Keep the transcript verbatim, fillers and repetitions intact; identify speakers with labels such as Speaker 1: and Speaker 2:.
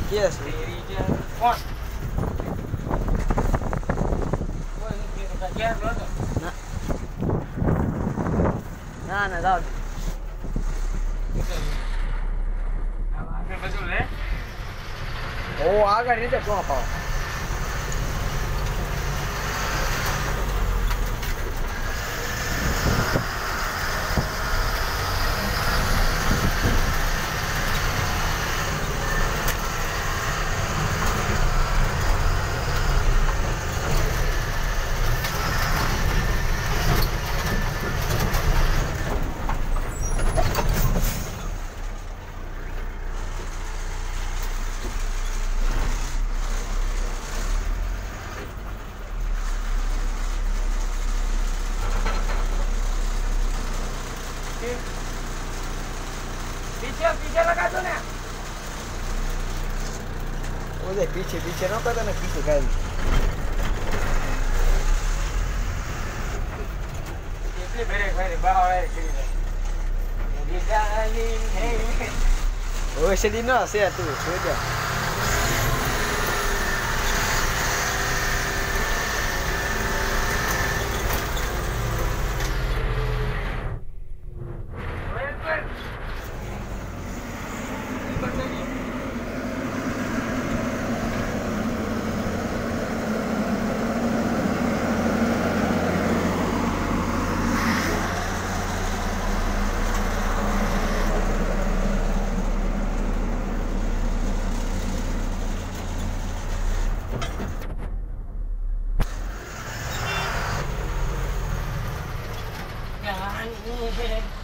Speaker 1: Yes.
Speaker 2: Diri je. Kos. Kau ni kira kerja berapa?
Speaker 1: Nah. Nah, nah, dah.
Speaker 2: Apa betul eh?
Speaker 1: Oh, agak ni tak apa.
Speaker 2: पीछे पीछे लगा दो ना
Speaker 1: वो दे पीछे पीछे ना पता ना पीछे क्या है
Speaker 2: इसलिए मेरे मेरे बाहर है ये डार्लिंग है
Speaker 1: वो ऐसे दिन ना से तू सो जा
Speaker 2: Jangan ini